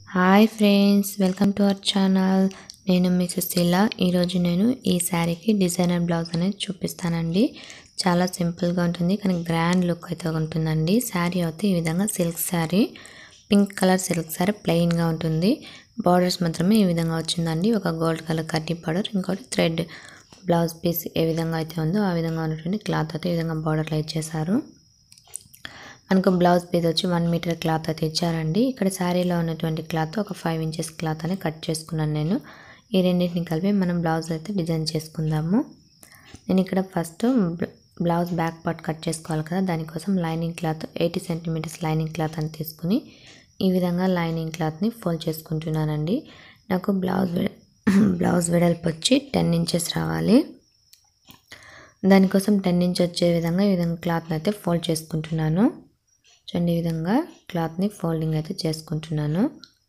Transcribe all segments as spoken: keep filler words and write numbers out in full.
Hi friends, welcome to our channel. నేను మీ సుశీల. ఈరోజు నేను ఈ శారీకి డిజైనర్ బ్లౌజ్ అనేది చూపిస్తానండి. చాలా సింపుల్గా ఉంటుంది, కానీ గ్రాండ్ లుక్ అయితే ఉంటుందండి. శారీ అయితే ఈ విధంగా silk sari, pink colour silk sari, ప్లెయిన్గా ఉంటుంది. బార్డర్స్ మాత్రమే ఈ విధంగా వచ్చిందండి. ఒక గోల్డ్ కలర్ కడ్డీ బార్డర్, ఇంకోటి థ్రెడ్ బ్లౌజ్ పీస్ ఏ విధంగా అయితే ఉందో ఆ విధంగా ఉన్నటువంటి క్లాత్ అయితే ఈ విధంగా బార్డర్లో ఇచ్చేసారు. మనకు బ్లౌజ్ పీస్ వచ్చి వన్ మీటర్ క్లాత్ అయితే ఇచ్చారండి. ఇక్కడ శారీలో ఉన్నటువంటి క్లాత్ ఒక ఫైవ్ ఇంచెస్ క్లాత్ అని కట్ చేసుకున్నాను నేను. ఈ రెండింటిని కలిపి మనం బ్లౌజ్ అయితే డిజైన్ చేసుకుందాము. నేను ఇక్కడ first blouse back part cut చేసుకోవాలి కదా, దానికోసం lining cloth eighty centimetres lining cloth అని తీసుకుని ఈ విధంగా లైనింగ్ క్లాత్ని ఫోల్డ్ చేసుకుంటున్నానండి. నాకు బ్లౌజ్ బ్లౌజ్ వెడల్పు వచ్చి టెన్ ఇంచెస్ రావాలి. దానికోసం టెన్ ఇంచ్ వచ్చే విధంగా ఈ విధంగా క్లాత్ని అయితే ఫోల్డ్ చేసుకుంటున్నాను. చూడండి, ఈ విధంగా క్లాత్ని ఫోల్డింగ్ అయితే చేసుకుంటున్నాను.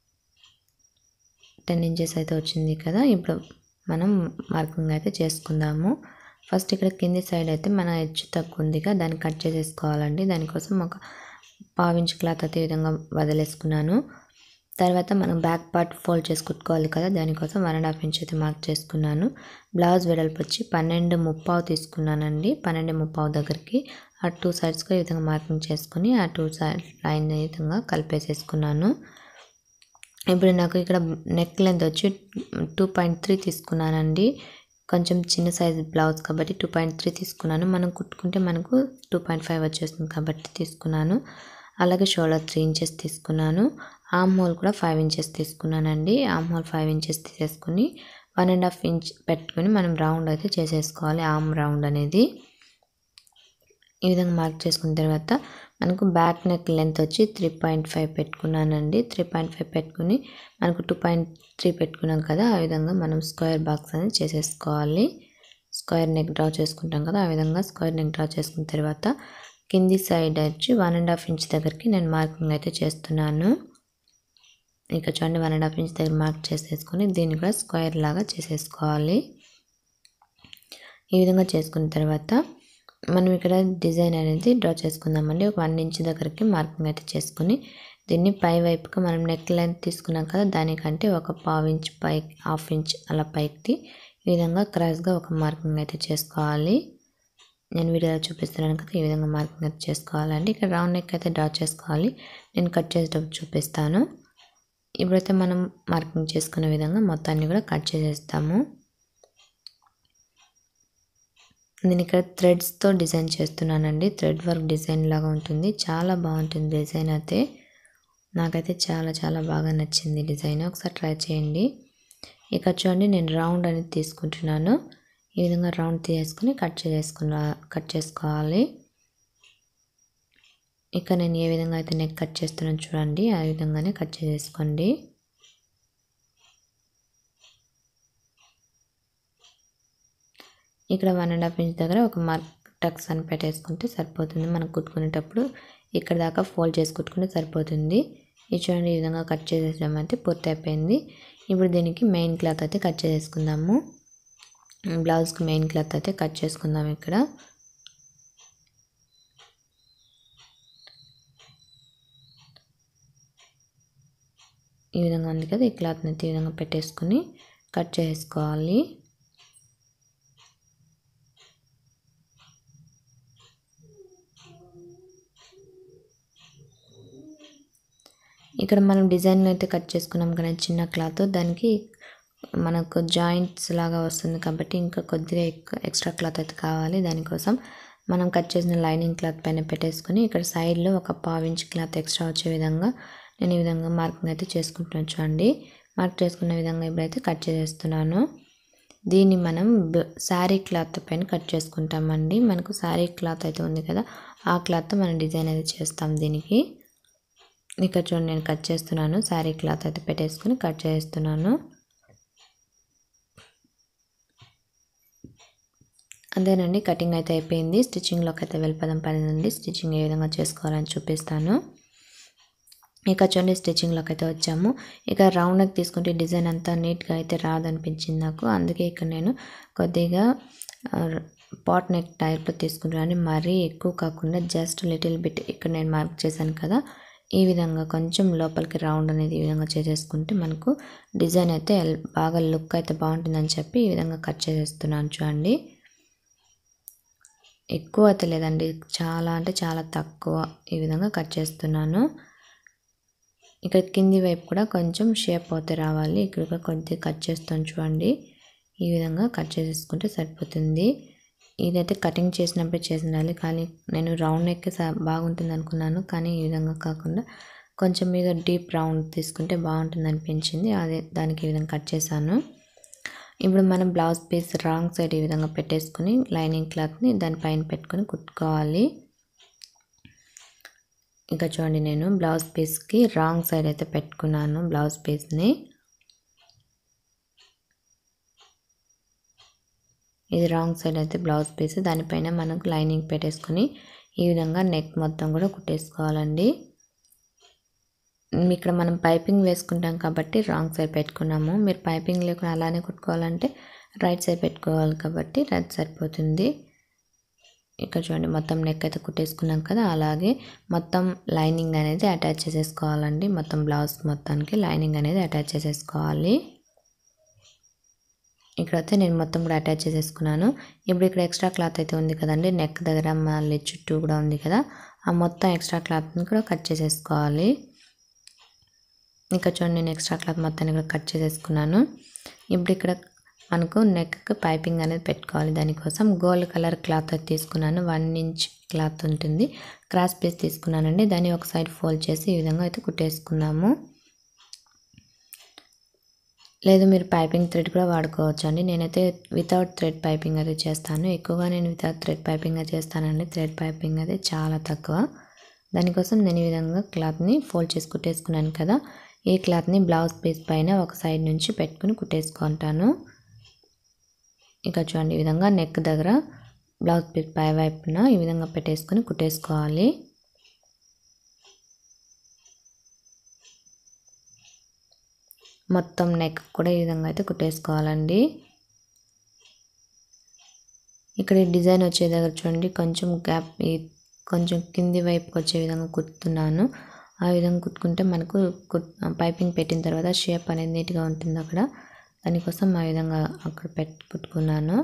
టెన్ ఇంచెస్ అయితే వచ్చింది కదా. ఇప్పుడు మనం మార్కింగ్ అయితే చేసుకుందాము. ఫస్ట్ ఇక్కడ కింది సైడ్ అయితే మన హెచ్చు తక్కువ ఉందిగా, దాన్ని కట్ చేసేసుకోవాలండి. దానికోసం ఒక పావించ్ క్లాత్ అయితే ఈ విధంగా వదిలేసుకున్నాను. తర్వాత మనం బ్యాక్ పార్ట్ ఫోల్డ్ చేసి కుట్టుకోవాలి కదా, దానికోసం వన్ అండ్ హాఫ్ ఇంచ్ అయితే మార్క్ చేసుకున్నాను. బ్లౌజ్ వెడల్పు వచ్చి పన్నెండు ముప్పావు తీసుకున్నానండి. పన్నెండు ముప్పావు దగ్గరికి ఆ టూ సైడ్స్కి ఈ విధంగా మార్కింగ్ చేసుకుని ఆ టూ సైడ్ లైన్ ఈ విధంగా కలిపేసేసుకున్నాను. ఇప్పుడు నాకు ఇక్కడ నెక్ లెంత్ వచ్చి టూ పాయింట్ త్రీ తీసుకున్నానండి. కొంచెం చిన్న సైజ్ బ్లౌజ్ కాబట్టి టూ పాయింట్ త్రీ తీసుకున్నాను. మనం కుట్టుకుంటే మనకు టూ పాయింట్ ఫైవ్ వచ్చేస్తుంది కాబట్టి తీసుకున్నాను. అలాగే షోల్డర్ త్రీ ఇంచెస్ తీసుకున్నాను. ఆమ్ హోల్ కూడా ఫైవ్ ఇంచెస్ తీసుకున్నానండి. ఆమ్ హోల్ ఫైవ్ ఇంచెస్ తీసేసుకుని వన్ అండ్ హాఫ్ ఇంచ్ పెట్టుకుని మనం రౌండ్ అయితే చేసేసుకోవాలి. ఆమ్ రౌండ్ అనేది ఈ విధంగా మార్క్ చేసుకున్న తర్వాత మనకు బ్యాక్ నెక్ లెంత్ వచ్చి త్రీ పాయింట్ ఫైవ్ పెట్టుకున్నానండి. త్రీ పాయింట్ ఫైవ్ పెట్టుకుని మనకు టూ పాయింట్ త్రీ పెట్టుకున్నాం కదా, ఆ విధంగా మనం స్క్వేర్ బాక్స్ అనేది చేసేసుకోవాలి. స్క్వేర్ నెక్ డ్రా చేసుకుంటాం కదా, ఆ విధంగా స్క్వేర్ నెక్ డ్రా చేసుకున్న తర్వాత కింది సైడ్ వచ్చి వన్ అండ్ హాఫ్ ఇంచ్ దగ్గరికి నేను మార్కింగ్ అయితే చేస్తున్నాను. ఇక చూడండి, వన్ అండ్ హాఫ్ ఇంచ్ దగ్గర మార్క్ చేసేసుకొని దీన్ని కూడా స్క్వేర్ లాగా చేసేసుకోవాలి. ఈ విధంగా చేసుకున్న తర్వాత మనం ఇక్కడ డిజైన్ అనేది డ్రా చేసుకుందామండి. ఒక వన్ ఇంచ్ దగ్గరికి మార్కింగ్ అయితే చేసుకుని దీన్ని పై వైపుకి మనం నెక్ లెంత్ తీసుకున్నాం కదా, దానికంటే ఒక పావు ఇంచ్ పైకి హాఫ్ ఇంచ్ అలా పైకి ఈ విధంగా క్రాస్గా ఒక మార్కింగ్ అయితే చేసుకోవాలి. నేను వీడియోలో చూపిస్తున్నాను కదా, ఈ విధంగా మార్కింగ్ అయితే చేసుకోవాలండి. ఇక్కడ రౌండ్ నెక్ అయితే డ్రా చేసుకోవాలి. నేను కట్ చేసేటప్పుడు చూపిస్తాను. ఇప్పుడైతే మనం మార్కింగ్ చేసుకునే విధంగా మొత్తాన్ని కూడా కట్ చేసేస్తాము. నేను ఇక్కడ థ్రెడ్స్తో డిజైన్ చేస్తున్నానండి. థ్రెడ్ వర్క్ డిజైన్ లాగా ఉంటుంది, చాలా బాగుంటుంది డిజైన్ అయితే. నాకైతే చాలా చాలా బాగా నచ్చింది డిజైన్. ఒకసారి ట్రై చేయండి. ఇక చూడండి, నేను రౌండ్ అనేది తీసుకుంటున్నాను. ఈ విధంగా రౌండ్ తీసుకుని కట్ చేసుకున్నా కట్ చేసుకోవాలి. ఇక నేను ఏ విధంగా అయితే నెక్ కట్ చేస్తున్నాను చూడండి, ఆ విధంగానే కట్ చేసేసుకోండి. ఇక్కడ వన్ అండ్ హాఫ్ ఇంచ్ దగ్గర ఒక మార్క్ టక్స్ అని పెట్టేసుకుంటే సరిపోతుంది. మనం కుట్టుకునేటప్పుడు ఇక్కడ దాకా ఫోల్డ్ చేసి కుట్టుకుంటే సరిపోతుంది. ఇది చూడండి, ఈ విధంగా కట్ చేసేసాం అయితే పూర్తి అయిపోయింది. ఇప్పుడు దీనికి మెయిన్ క్లాత్ అయితే కట్ చేసేసుకుందాము. బ్లౌజ్కి మెయిన్ క్లాత్ అయితే కట్ చేసుకుందాం. ఇక్కడ ఈ విధంగా ఉంది కదా, ఈ క్లాత్ని అయితే ఈ విధంగా పెట్టేసుకుని కట్ చేసుకోవాలి. ఇక్కడ మనం డిజైన్ అయితే కట్ చేసుకున్నాం కదా చిన్న క్లాత్, దానికి మనకు జాయింట్స్ లాగా వస్తుంది కాబట్టి ఇంకా కొద్దిగా ఎక్స్ట్రా క్లాత్ అయితే కావాలి. దానికోసం మనం కట్ చేసిన లైనింగ్ క్లాత్ పైన పెట్టేసుకుని ఇక్కడ సైడ్లో ఒక పావు ఇంచ్ క్లాత్ ఎక్స్ట్రా వచ్చే విధంగా నేను ఈ విధంగా మార్కింగ్ అయితే చేసుకుంటున్నాను. చూడండి, మార్క్ చేసుకున్న విధంగా ఇప్పుడైతే కట్ చేసేస్తున్నాను. దీన్ని మనం శారీ క్లాత్ పైన కట్ చేసుకుంటామండి. మనకు శారీ క్లాత్ అయితే ఉంది కదా, ఆ క్లాత్తో మనం డిజైన్ అయితే చేస్తాం దీనికి. ఇక్కడ చూడండి, నేను కట్ చేస్తున్నాను. శారీ క్లాత్ అయితే పెట్టేసుకుని కట్ చేస్తున్నాను. అంతేనండి, కటింగ్ అయితే అయిపోయింది. స్టిచ్చింగ్లోకి అయితే వెళ్ళిపోదాం పడిందండి. స్టిచ్చింగ్ ఏ విధంగా చేసుకోవాలని చూపిస్తాను. ఇక చూడండి, స్టిచ్చింగ్లోకి అయితే వచ్చాము. ఇక రౌండ్ నెక్ తీసుకుంటే డిజైన్ అంతా నీట్గా అయితే రాదనిపించింది నాకు. అందుకే ఇక్కడ నేను కొద్దిగా పాట్ నెక్ టైప్లో తీసుకుంటున్నాను. మరీ ఎక్కువ కాకుండా జస్ట్ లిటిల్ బిట్ ఇక్కడ నేను మార్క్ చేశాను కదా, ఈ విధంగా కొంచెం లోపలికి రౌండ్ అనేది ఈ విధంగా చేసేసుకుంటే మనకు డిజైన్ అయితే బాగా లుక్ అయితే బాగుంటుందని చెప్పి ఈ విధంగా కట్ చేసేస్తున్నాను చూడండి. ఎక్కువ అయితే లేదండి, చాలా అంటే చాలా తక్కువ ఈ విధంగా కట్ చేస్తున్నాను. ఇక్కడ కింది వైపు కూడా కొంచెం షేప్ అయితే రావాలి, ఇక్కడ కూడా కొద్దిగా కట్ చేస్తాను చూడండి. ఈ విధంగా కట్ చేసేసుకుంటే సరిపోతుంది. ఇదైతే కటింగ్ చేసినప్పుడే చేసి ఉండాలి, కానీ నేను రౌండ్ నెక్ బాగుంటుంది అనుకున్నాను, కానీ ఈ విధంగా కాకుండా కొంచెం మీద డీప్ రౌండ్ తీసుకుంటే బాగుంటుంది అనిపించింది. అదే దానికి ఈ విధంగా కట్ చేశాను. ఇప్పుడు మనం బ్లౌజ్ పీస్ రాంగ్ సైడ్ ఈ విధంగా పెట్టేసుకుని లైనింగ్ క్లాత్ని దానిపైన పెట్టుకొని కుట్టుకోవాలి. ఇంకా చూడండి, నేను బ్లౌజ్ పీస్కి రాంగ్ సైడ్ అయితే పెట్టుకున్నాను. బ్లౌజ్ పీస్ని ఇది రాంగ్ సైడ్ అయితే బ్లౌజ్ పీస్, దానిపైన మనకు లైనింగ్ పెట్టేసుకొని ఈ విధంగా నెక్ మొత్తం కూడా కుట్టేసుకోవాలండి. ఇక్కడ మనం పైపింగ్ వేసుకుంటాం కాబట్టి రాంగ్ సైడ్ పెట్టుకున్నాము. మీరు పైపింగ్ లేకుండా అలానే కుట్టుకోవాలంటే రైట్ సైడ్ పెట్టుకోవాలి కాబట్టి రైట్ సరిపోతుంది. ఇక్కడ చూడండి, మొత్తం నెక్ అయితే కుట్టేసుకున్నాం కదా, అలాగే మొత్తం లైనింగ్ అనేది అటాచ్ చేసేసుకోవాలండి. మొత్తం బ్లౌజ్ మొత్తానికి లైనింగ్ అనేది అటాచ్ చేసేసుకోవాలి. ఇక్కడైతే నేను మొత్తం కూడా అటాచ్ చేసేసుకున్నాను. ఇప్పుడు ఇక్కడ ఎక్స్ట్రా క్లాత్ అయితే ఉంది కదండి, నెక్ దగ్గర మళ్ళీ చుట్టూ కూడా ఉంది కదా, ఆ మొత్తం ఎక్స్ట్రా క్లాత్ని కూడా కట్ చేసేసుకోవాలి. ఇంకా చూడండి, నేను ఎక్స్ట్రా క్లాత్ మొత్తాన్ని కూడా కట్ చేసేసుకున్నాను. ఇప్పుడు ఇక్కడ మనకు నెక్కి పైపింగ్ అనేది పెట్టుకోవాలి. దానికోసం గోల్డ్ కలర్ క్లాత్ అయితే తీసుకున్నాను. వన్ ఇంచ్ క్లాత్ ఉంటుంది, క్రాస్ పీస్ తీసుకున్నానండి. దాన్ని ఒక సైడ్ ఫోల్డ్ చేసి ఈ విధంగా అయితే కుట్టేసుకున్నాము. లేదు మీరు పైపింగ్ థ్రెడ్ కూడా వాడుకోవచ్చు అండి. నేనైతే వితౌట్ థ్రెడ్ పైపింగ్ అయితే చేస్తాను. ఎక్కువగా నేను వితౌట్ థ్రెడ్ పైపింగ్ చేస్తానండి. థ్రెడ్ పైపింగ్ అయితే చాలా తక్కువ. దానికోసం నేను ఈ విధంగా క్లాత్ని ఫోల్డ్ చేసి కుట్టేసుకున్నాను కదా, ఈ క్లాత్ని బ్లౌజ్ పీస్ పైన ఒక సైడ్ నుంచి పెట్టుకుని కుట్టేసుకుంటాను. ఇక చూడండి, ఈ విధంగా నెక్ దగ్గర బ్లౌజ్ పీస్ పై వైపున ఈ విధంగా పెట్టేసుకొని కుట్టేసుకోవాలి. మొత్తం నెక్ కూడా ఈ విధంగా అయితే కుట్టేసుకోవాలండి. ఇక్కడ డిజైన్ వచ్చే దగ్గర చూడండి, కొంచెం గ్యాప్ కొంచెం కింది వైపుకి వచ్చే విధంగా కుట్టుతున్నాను. ఆ విధంగా కుట్టుకుంటే మనకు పైపింగ్ పెట్టిన తర్వాత షేప్ అనేది నీట్గా ఉంటుంది అక్కడ. దానికోసం ఆ విధంగా అక్కడ పెట్టి కుట్టుకున్నాను.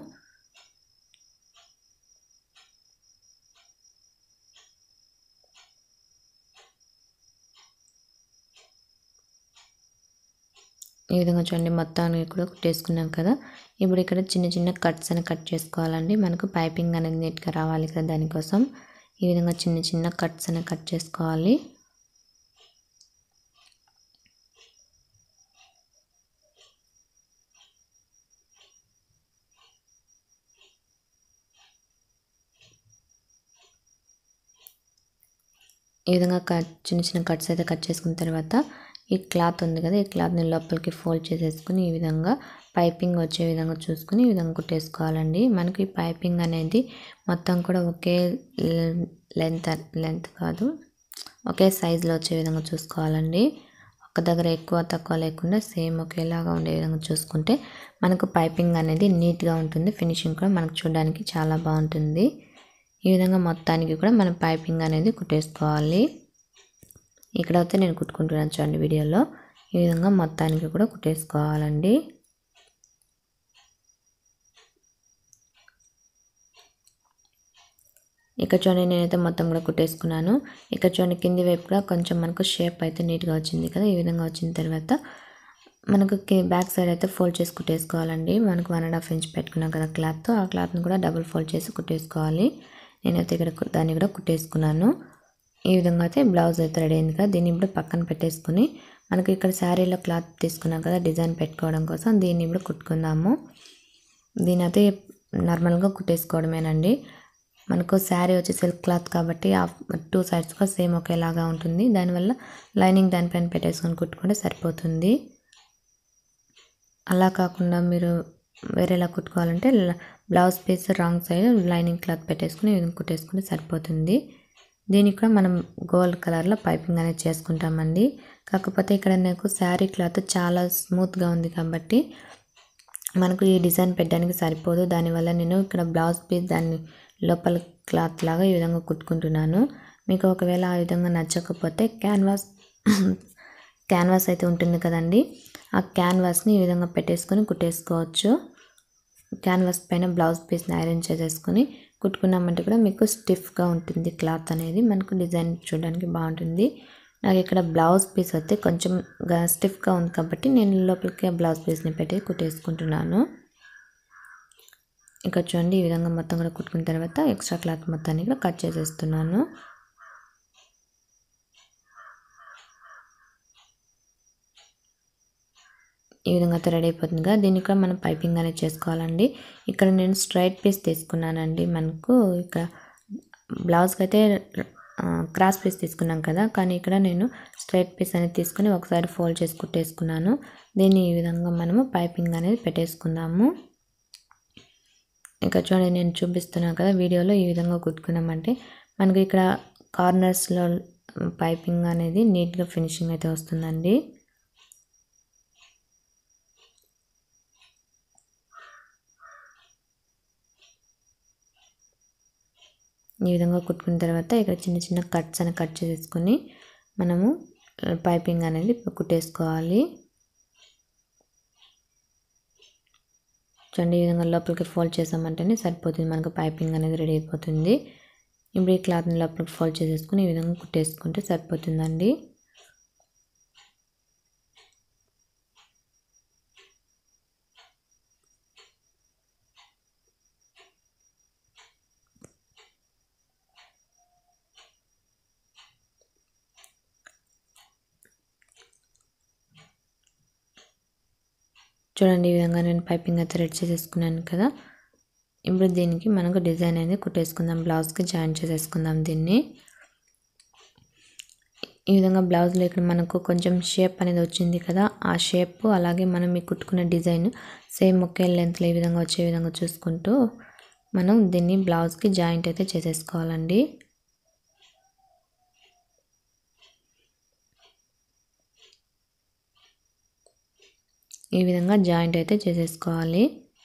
ఈ విధంగా చూడండి, మొత్తానికి కూడా కుట్టేసుకున్నాం కదా. ఇప్పుడు ఇక్కడ చిన్న చిన్న కట్స్ అని కట్ చేసుకోవాలండి. మనకు పైపింగ్ అనేది నీట్గా రావాలి కదా, దానికోసం ఈ విధంగా చిన్న చిన్న కట్స్ అని కట్ చేసుకోవాలి. ఈ విధంగా కట్ చిన్న చిన్న కట్స్ అయితే కట్ చేసుకున్న తర్వాత ఈ క్లాత్ ఉంది కదా, ఈ క్లాత్ని లోపలికి ఫోల్డ్ చేసేసుకుని ఈ విధంగా పైపింగ్ వచ్చే విధంగా చూసుకుని ఈ విధంగా కుట్టేసుకోవాలండి. మనకి ఈ పైపింగ్ అనేది మొత్తం కూడా ఒకే లెంత్ లెంత్ కాదు ఒకే సైజులో వచ్చే విధంగా చూసుకోవాలండి. ఒక దగ్గర ఎక్కువ తక్కువ లేకుండా సేమ్ ఒకేలాగా ఉండే విధంగా చూసుకుంటే మనకు పైపింగ్ అనేది నీట్గా ఉంటుంది. ఫినిషింగ్ కూడా మనకు చూడడానికి చాలా బాగుంటుంది. ఈ విధంగా మొత్తానికి కూడా మనం పైపింగ్ అనేది కుట్టేసుకోవాలి. ఇక్కడైతే నేను కుట్టుకుంటున్నాను చూడండి వీడియోలో. ఈ విధంగా మొత్తానికి కూడా కుట్టేసుకోవాలండి. ఇక్కడ చూడండి, నేనైతే మొత్తం కూడా కుట్టేసుకున్నాను. ఇక్కడ చూడండి, కింది వైపు కూడా కొంచెం మనకు షేప్ అయితే నీట్గా వచ్చింది కదా. ఈ విధంగా వచ్చిన తర్వాత మనకు బ్యాక్ సైడ్ అయితే ఫోల్డ్ చేసి కుట్టేసుకోవాలండి. మనకు వన్ అండ్ హాఫ్ ఇంచ్ పెట్టుకున్నాం కదా క్లాత్, ఆ క్లాత్ని కూడా డబుల్ ఫోల్డ్ చేసి కుట్టేసుకోవాలి. నేనైతే ఇక్కడ దాన్ని కూడా కుట్టేసుకున్నాను. ఈ విధంగా అయితే బ్లౌజ్ అయితే రెడీ అయింది కదా. దీన్ని ఇప్పుడు పక్కన పెట్టేసుకుని మనకి ఇక్కడ శారీలో క్లాత్ తీసుకున్నాం కదా డిజైన్ పెట్టుకోవడం కోసం, దీన్ని ఇప్పుడు కుట్టుకుందాము. దీని అయితే నార్మల్గా కుట్టేసుకోవడమేనండి. మనకు శారీ వచ్చి సిల్క్ క్లాత్ కాబట్టి ఆ టూ సైడ్స్ కూడా సేమ్ ఒకేలాగా ఉంటుంది. దానివల్ల లైనింగ్ దానిపైన పెట్టేసుకొని కుట్టుకుంటే సరిపోతుంది. అలా కాకుండా మీరు వేరేలా కుట్టుకోవాలంటే blouse piece wrong side lining cloth పెట్టేసుకుని కుట్టేసుకుంటే సరిపోతుంది. దీనికి కూడా మనం గోల్డ్ కలర్లో పైపింగ్ అనేది చేసుకుంటామండి. కాకపోతే ఇక్కడ నాకు శారీ క్లాత్ చాలా స్మూత్గా ఉంది కాబట్టి మనకు ఈ డిజైన్ పెట్టడానికి సరిపోదు. దానివల్ల నేను ఇక్కడ బ్లౌజ్ పీస్ దాన్ని లోపల క్లాత్ లాగా ఈ విధంగా కుట్టుకుంటున్నాను. మీకు ఒకవేళ ఆ విధంగా నచ్చకపోతే క్యాన్వాస్ క్యాన్వాస్ అయితే ఉంటుంది కదండి, ఆ క్యాన్వాస్ని ఈ విధంగా పెట్టేసుకొని కుట్టేసుకోవచ్చు. క్యాన్వాస్ పైన బ్లౌజ్ పీస్ని ఐరన్ చేసేసుకొని కుట్టుకున్నామంటే కూడా మీకు స్టిఫ్గా ఉంటుంది క్లాత్ అనేది, మనకు డిజైన్ చూడడానికి బాగుంటుంది. నాకు ఇక్కడ బ్లౌజ్ పీస్ అయితే కొంచెం స్టిఫ్గా ఉంది కాబట్టి నేను లోపలికి ఆ బ్లౌజ్ పీస్ని పెట్టి కుట్టేసుకుంటున్నాను. ఇక్కడ చూడండి ఈ విధంగా మొత్తం కూడా కుట్టుకున్న తర్వాత ఎక్స్ట్రా క్లాత్ మొత్తాన్ని కూడా కట్ చేసేస్తున్నాను. ఈ విధంగా అయితే రెడీ అయిపోతుంది కదా, దీన్ని కూడా మనం పైపింగ్ అనేది చేసుకోవాలండి. ఇక్కడ నేను స్ట్రైట్ పీస్ తీసుకున్నానండి. మనకు ఇక్కడ బ్లౌజ్కి అయితే క్రాస్ పీస్ తీసుకున్నాం కదా, కానీ ఇక్కడ నేను స్ట్రైట్ పీస్ అనేది తీసుకుని ఒకసారి ఫోల్డ్ చేసి కుట్టేసుకున్నాను. దీన్ని ఈ విధంగా మనము పైపింగ్ అనేది పెట్టేసుకుందాము. ఇక్కడ చూడండి నేను చూపిస్తున్నాను కదా వీడియోలో, ఈ విధంగా కుట్టుకున్నామంటే మనకి ఇక్కడ కార్నర్స్లో పైపింగ్ అనేది నీట్గా ఫినిషింగ్ అయితే వస్తుందండి. ఈ విధంగా కుట్టుకున్న తర్వాత ఇక్కడ చిన్న చిన్న కట్స్ అని కట్ చేసుకొని మనము పైపింగ్ అనేది కుట్టేసుకోవాలి. చూడండి ఈ విధంగా లోపలికి ఫోల్డ్ చేసామంటేనే సరిపోతుంది, మనకు పైపింగ్ అనేది రెడీ అయిపోతుంది. ఇప్పుడు ఈ క్లాత్ని లోపలికి ఫోల్డ్ చేసేసుకుని ఈ విధంగా కుట్టేసుకుంటే సరిపోతుందండి. చూడండి ఈ విధంగా నేను పైపింగ్ అయితే రెడీ చేసేసుకున్నాను కదా. ఇప్పుడు దీనికి మనకు డిజైన్ అనేది కుట్టేసుకుందాం, బ్లౌజ్కి జాయిన్ చేసేసుకుందాం దీన్ని. ఈ విధంగా బ్లౌజ్లో ఇక్కడ మనకు కొంచెం షేప్ అనేది వచ్చింది కదా, ఆ షేప్ అలాగే మనం ఈ కుట్టుకున్న డిజైన్ సేమ్ ఒకే లెంత్లో ఈ విధంగా వచ్చే విధంగా చూసుకుంటూ మనం దీన్ని బ్లౌజ్కి జాయింట్ అయితే చేసేసుకోవాలండి. ఈ విధంగా జాయింట్ అయితే చేసేసుకోవాలి.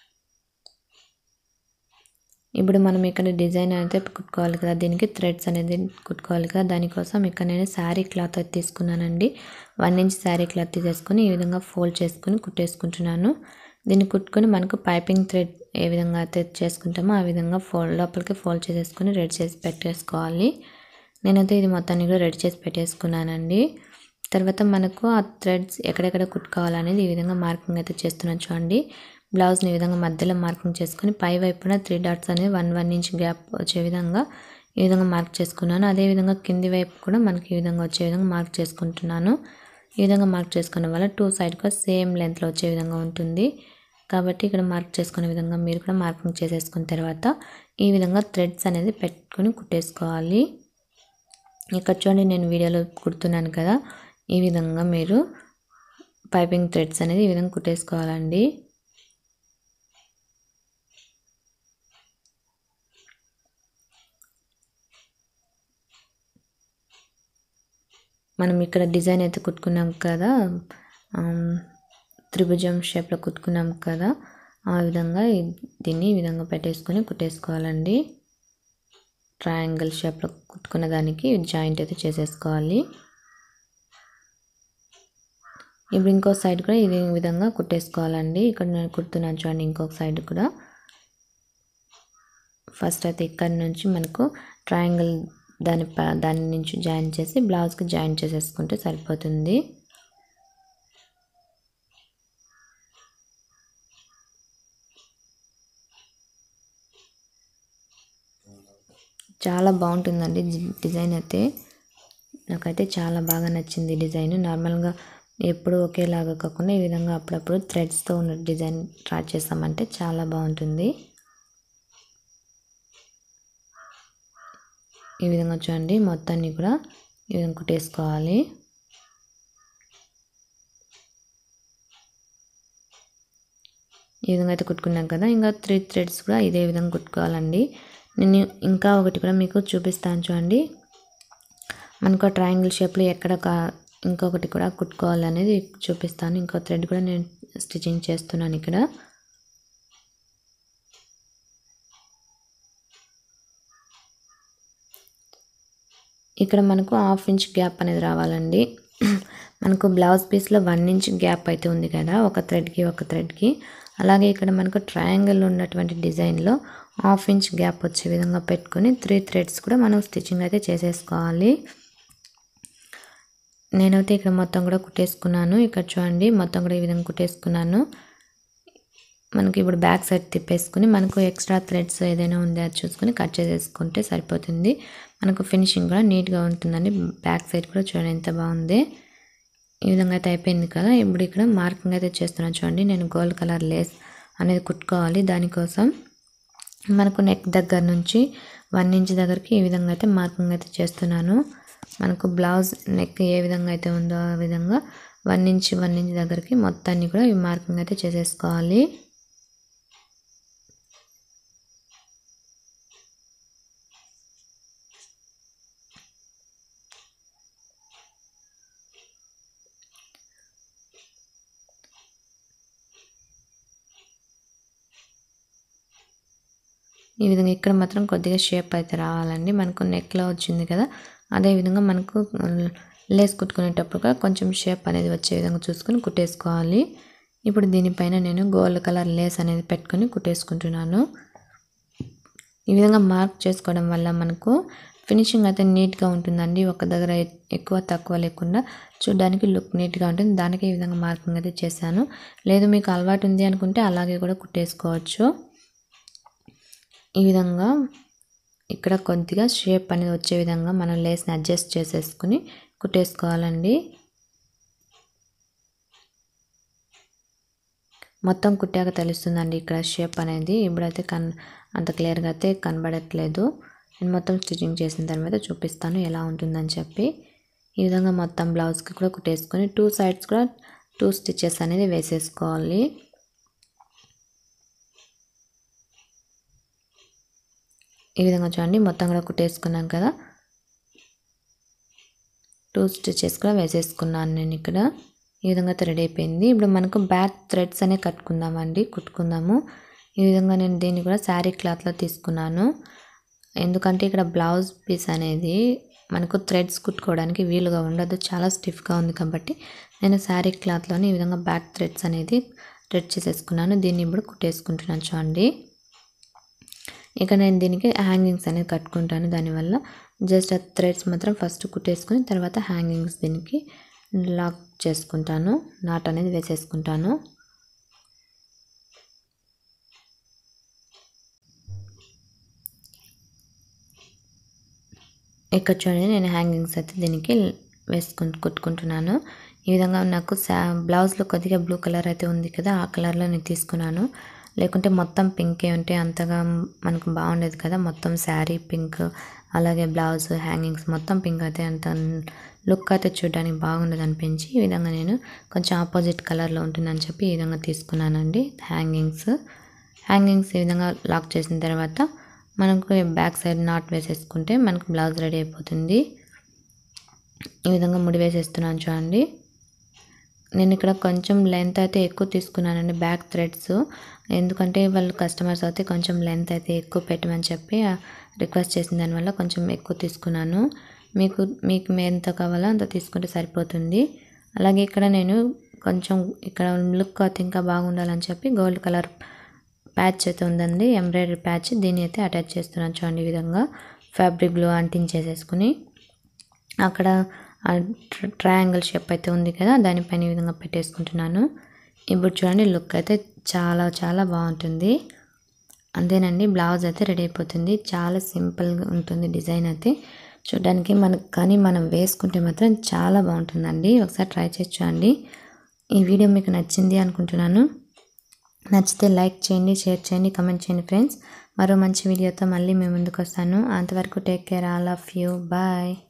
ఇప్పుడు మనం ఇక్కడ డిజైన్ అయితే కుట్టుకోవాలి కదా, దీనికి థ్రెడ్స్ అనేది కుట్టుకోవాలి కదా, దానికోసం ఇక్కడ నేను శారీ క్లాత్ అయితే తీసుకున్నానండి. వన్ ఇంచ్ శారీ క్లాత్ తీసేసుకొని ఈ విధంగా ఫోల్డ్ చేసుకుని కుట్టేసుకుంటున్నాను. దీన్ని కుట్టుకొని మనకు పైపింగ్ థ్రెడ్ ఏ విధంగా అయితే చేసుకుంటామో ఆ విధంగా ఫోల్డ్ లోపలికి ఫోల్డ్ చేసేసుకొని రెడీ చేసి పెట్టేసుకోవాలి. నేనైతే ఇది మొత్తాన్ని కూడా రెడీ చేసి పెట్టేసుకున్నానండి. తర్వాత మనకు ఆ థ్రెడ్స్ ఎక్కడెక్కడ కుట్టుకోవాలనేది ఈ విధంగా మార్కింగ్ అయితే చేస్తున్నాను. చూడండి బ్లౌజ్ని ఈ విధంగా మధ్యలో మార్కింగ్ చేసుకొని పై వైపున త్రీ డాట్స్ అనేవి వన్ వన్ ఇంచ్ గ్యాప్ వచ్చే విధంగా ఈ విధంగా మార్క్ చేసుకున్నాను. అదేవిధంగా కింది వైపు కూడా మనకి ఈ విధంగా వచ్చే విధంగా మార్క్ చేసుకుంటున్నాను. ఈ విధంగా మార్క్ చేసుకోవడం వల్ల టూ సైడ్ కూడా సేమ్ లెంత్లో వచ్చే విధంగా ఉంటుంది. కాబట్టి ఇక్కడ మార్క్ చేసుకునే విధంగా మీరు కూడా మార్కింగ్ చేసేసుకున్న తర్వాత ఈ విధంగా థ్రెడ్స్ అనేది పెట్టుకొని కుట్టేసుకోవాలి. ఇక్కడ చూడండి నేను వీడియోలో కుడుతున్నాను కదా, ఈ విధంగా మీరు పైపింగ్ థ్రెడ్స్ అనేది ఈ విధంగా కుట్టేసుకోవాలండి. మనం ఇక్కడ డిజైన్ అయితే కుట్టుకున్నాం కదా, త్రిభుజం షేప్లో కుట్టుకున్నాం కదా, ఆ విధంగా దీన్ని ఈ విధంగా పెట్టేసుకొని కుట్టేసుకోవాలండి. ట్రయాంగిల్ షేప్లో కుట్టుకున్న దానికి జాయింట్ అయితే చేసేసుకోవాలి. ఇప్పుడు ఇంకో సైడ్ కూడా ఇదే విధంగా కుట్టేసుకోవాలండి. ఇక్కడ నేను కుడుతున్నాను చూడండి ఇంకొక సైడ్ కూడా. ఫస్ట్ అయితే ఇక్కడ నుంచి మనకు ట్రయాంగిల్ దాని దాని నుంచి జాయిన్ చేసి బ్లౌజ్కి జాయిన్ చేసేసుకుంటే సరిపోతుంది. చాలా బాగుంటుందండి డిజైన్ అయితే, నాకైతే చాలా బాగా నచ్చింది డిజైన్. నార్మల్గా ఎప్పుడు ఒకేలాగా కాకుండా ఈ విధంగా అప్పుడప్పుడు థ్రెడ్స్తో ఉన్న డిజైన్ ట్రై చేస్తామంటే చాలా బాగుంటుంది. ఈ విధంగా చూడండి మొత్తాన్ని కూడా ఈ విధంగా కుట్టేసుకోవాలి. ఈ విధంగా అయితే కుట్టుకున్నాం కదా, ఇంకా త్రీ థ్రెడ్స్ కూడా ఇదే విధంగా కుట్టుకోవాలండి. నేను ఇంకా ఒకటి కూడా మీకు చూపిస్తాను చూడండి. మనకు ట్రయాంగిల్ షేప్లో ఎక్కడ ఇంకొకటి కూడా కుట్టుకోవాలనేది చూపిస్తాను. ఇంకో థ్రెడ్ కూడా నేను స్టిచ్చింగ్ చేస్తున్నాను ఇక్కడ. ఇక్కడ మనకు హాఫ్ ఇంచ్ గ్యాప్ అనేది రావాలండి. మనకు బ్లౌజ్ పీస్లో వన్ ఇంచ్ గ్యాప్ అయితే ఉంది కదా ఒక థ్రెడ్కి ఒక థ్రెడ్కి. అలాగే ఇక్కడ మనకు ట్రయాంగిల్ ఉన్నటువంటి డిజైన్లో హాఫ్ ఇంచ్ గ్యాప్ వచ్చే విధంగా పెట్టుకొని త్రీ థ్రెడ్స్ కూడా మనం స్టిచ్చింగ్ అయితే చేసేసుకోవాలి. నేనైతే ఇక్కడ మొత్తం కూడా కుట్టేసుకున్నాను. ఇక్కడ చూడండి మొత్తం కూడా ఈ విధంగా కుట్టేసుకున్నాను. మనకి ఇప్పుడు బ్యాక్ సైడ్ తిప్పేసుకుని మనకు ఎక్స్ట్రా థ్రెడ్స్ ఏదైనా ఉందో అది చూసుకొని కట్ చేసేసుకుంటే సరిపోతుంది. మనకు ఫినిషింగ్ కూడా నీట్గా ఉంటుందండి. బ్యాక్ సైడ్ కూడా చూడండి ఎంత బాగుంది. ఈ విధంగా అయితే అయిపోయింది కదా. ఇప్పుడు ఇక్కడ మార్కింగ్ అయితే చేస్తున్నాను చూడండి. నేను గోల్డ్ కలర్ లేస్ అనేది కుట్టుకోవాలి. దానికోసం మనకు నెక్ దగ్గర నుంచి వన్ ఇంచ్ దగ్గరికి ఈ విధంగా అయితే మార్కింగ్ అయితే చేస్తున్నాను. మనకు బ్లౌజ్ నెక్ ఏ విధంగా అయితే ఉందో ఆ విధంగా వన్ ఇంచ్ వన్ ఇంచ్ దగ్గరికి మొత్తాన్ని కూడా ఈ మార్కింగ్ అయితే చేసేసుకోవాలి. ఈ విధంగా ఇక్కడ మాత్రం కొద్దిగా షేప్ అయితే రావాలండి. మనకు నెక్లో వచ్చింది కదా అదేవిధంగా మనకు లేస్ కుట్టుకునేటప్పుడు కూడా కొంచెం షేప్ అనేది వచ్చే విధంగా చూసుకొని కుట్టేసుకోవాలి. ఇప్పుడు దీనిపైన నేను గోల్డ్ కలర్ లేస్ అనేది పెట్టుకొని కుట్టేసుకుంటున్నాను. ఈ విధంగా మార్క్ చేసుకోవడం వల్ల మనకు ఫినిషింగ్ అయితే నీట్గా ఉంటుందండి. ఒక దగ్గర ఎక్కువ తక్కువ లేకుండా చూడడానికి లుక్ నీట్గా ఉంటుంది. దానికి ఈ విధంగా మార్కింగ్ అయితే చేశాను. లేదు మీకు అలవాటు ఉంది అనుకుంటే అలాగే కూడా కుట్టేసుకోవచ్చు. ఈ విధంగా ఇక్కడ కొద్దిగా షేప్ అనేది వచ్చే విధంగా మనం లేస్ని అడ్జస్ట్ చేసేసుకుని కుట్టేసుకోవాలండి. మొత్తం కుట్టాక తెలుస్తుందండి ఇక్కడ షేప్ అనేది. ఇప్పుడైతే కన్ అంత క్లియర్గా అయితే కనబడట్లేదు. నేను మొత్తం స్టిచ్చింగ్ చేసిన తర్వాత చూపిస్తాను ఎలా ఉంటుందని చెప్పి. ఈ విధంగా మొత్తం బ్లౌజ్కి కూడా కుట్టేసుకొని టూ సైడ్స్ కూడా టూ స్టిచెస్ అనేది వేసేసుకోవాలి. ఈ విధంగా చూడండి మొత్తం కూడా కుట్టేసుకున్నాను కదా. టూ స్టిచెస్ కూడా వేసేసుకున్నాను నేను ఇక్కడ. ఈ విధంగా థ్రెడ్ అయిపోయింది. ఇప్పుడు మనకు బ్యాక్ థ్రెడ్స్ అనే కట్టుకుందామండి కుట్టుకుందాము. ఈ విధంగా నేను దీన్ని కూడా శారీ క్లాత్లో తీసుకున్నాను. ఎందుకంటే ఇక్కడ బ్లౌజ్ పీస్ అనేది మనకు థ్రెడ్స్ కుట్టుకోవడానికి వీలుగా ఉండదు, చాలా స్టిఫ్గా ఉంది కాబట్టి నేను శారీ క్లాత్లోని ఈ విధంగా బ్యాక్ థ్రెడ్స్ అనేది థ్రెడ్ చేసేసుకున్నాను. దీన్ని ఇప్పుడు కుట్టేసుకుంటున్నాను చూడండి. ఇక నేను దీనికి హ్యాంగింగ్స్ అనేది కట్టుకుంటాను. దానివల్ల జస్ట్ ఆ థ్రెడ్స్ మాత్రం ఫస్ట్ కుట్టేసుకుని తర్వాత హ్యాంగింగ్స్ దీనికి లాక్ చేసుకుంటాను, నాట్ అనేది వేసేసుకుంటాను. ఇక్కడ చూడండి నేను హ్యాంగింగ్స్ అయితే దీనికి వేసుకు కుట్టుకుంటున్నాను. ఈ విధంగా నాకు సా బ్లౌజ్లో కొద్దిగా బ్లూ కలర్ అయితే ఉంది కదా ఆ కలర్లో నేను తీసుకున్నాను. లేకుంటే మొత్తం పింకే ఉంటే అంతగా మనకు బాగుండేది కదా. మొత్తం శారీ పింక్ అలాగే బ్లౌజ్ హ్యాంగింగ్స్ మొత్తం పింక్ అయితే అంత లుక్ అయితే చూడడానికి బాగుండదు అనిపించి ఈ విధంగా నేను కొంచెం ఆపోజిట్ కలర్లో ఉంటుందని చెప్పి ఈ విధంగా తీసుకున్నానండి హ్యాంగింగ్స్. హ్యాంగింగ్స్ ఈ విధంగా లాక్ చేసిన తర్వాత మనకు బ్యాక్ సైడ్ నాట్ వేసేసుకుంటే మనకు బ్లౌజ్ రెడీ అయిపోతుంది. ఈ విధంగా ముడి వేసేస్తున్నాను చూడండి. నేను ఇక్కడ కొంచెం లెంత్ అయితే ఎక్కువ తీసుకున్నానండి బ్యాక్ థ్రెడ్స్. ఎందుకంటే వాళ్ళు కస్టమర్స్ అయితే కొంచెం లెంత్ అయితే ఎక్కువ పెట్టమని చెప్పి రిక్వెస్ట్ చేసిన దానివల్ల కొంచెం ఎక్కువ తీసుకున్నాను. మీకు మీకు ఎంత కావాలో అంత తీసుకుంటే సరిపోతుంది. అలాగే ఇక్కడ నేను కొంచెం ఇక్కడ లుక్ అయితే ఇంకా బాగుండాలని చెప్పి గోల్డ్ కలర్ ప్యాచ్ అయితే ఉందండి, ఎంబ్రాయిడరీ ప్యాచ్, దీన్ని అయితే అటాచ్ చేస్తున్నాను చూడండి. ఈ విధంగా ఫ్యాబ్రిక్ గ్లూ అంటించేసేసుకుని అక్కడ ట్రయాంగిల్ షేప్ అయితే ఉంది కదా దానిపైన ఈ విధంగా పెట్టేసుకుంటున్నాను. ఇప్పుడు చూడండి లుక్ అయితే చాలా చాలా బాగుంటుంది. అంతేనండి, బ్లౌజ్ అయితే రెడీ అయిపోతుంది. చాలా సింపుల్గా ఉంటుంది డిజైన్ అయితే చూడడానికి, మనకు కానీ మనం వేసుకుంటే మాత్రం చాలా బాగుంటుందండి. ఒకసారి ట్రై చేసి చూడండి. ఈ వీడియో మీకు నచ్చింది అనుకుంటున్నాను. నచ్చితే లైక్ చేయండి, షేర్ చేయండి, కమెంట్ చేయండి ఫ్రెండ్స్. మరో మంచి వీడియోతో మళ్ళీ మేము ముందుకు వస్తాను. అంతవరకు take care, all of you, bye.